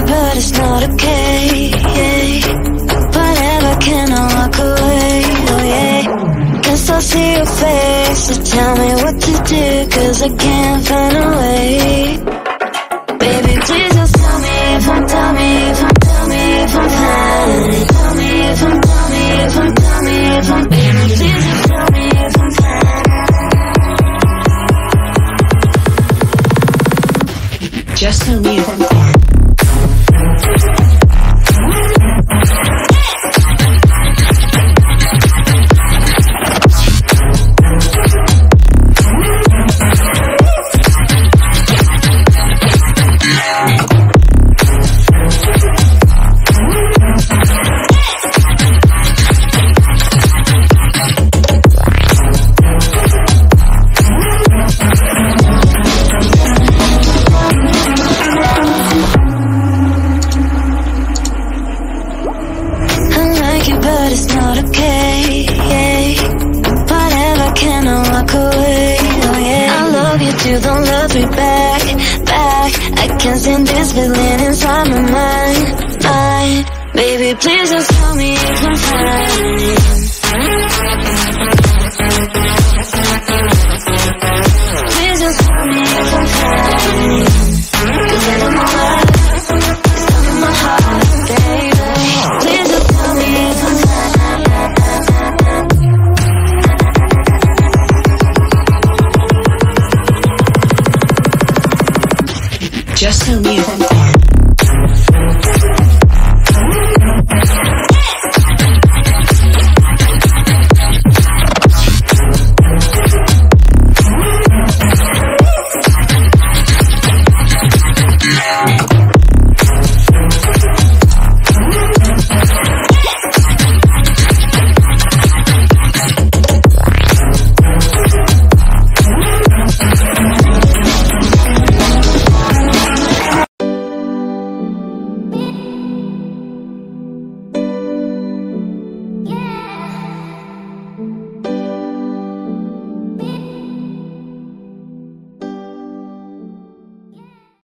but it's not okay. Whatever, can I walk away? Oh yeah. Guess I'll see your face, so tell me what to do, 'cause I can't find a way. Baby, please just tell me if I'm, tell me if I'm, tell me if I'm fine. Tell me if I'm, tell me if I'm, tell me if I'm, baby, please just tell me if I'm fine. Just tell me if I'm fine. This feeling inside my mind, baby, please just tell me if I'm fine. Please just tell me if I'm fine. 'Cause I know my heart, it's stuck in my heart, baby. Please just tell me if I'm fine. Just tell me if I'm fine.